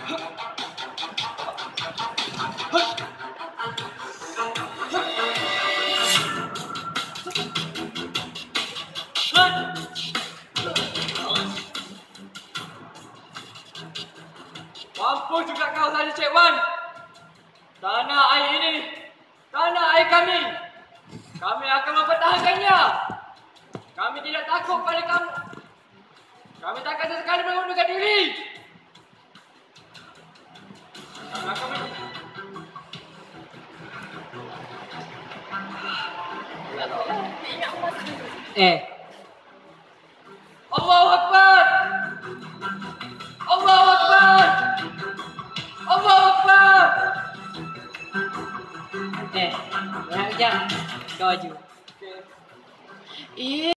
Mampu juga kau saja, Cik Wan. Tanah air ini, tanah air kami. Kami akan mempertahankannya. Kami tidak takut pada kamu. Kami takkan sesekali mengundurkan diri. Tanah kami. Allahu Akbar. Allahu Akbar. Allahu Akbar. Kejap. Kau maju. Okay.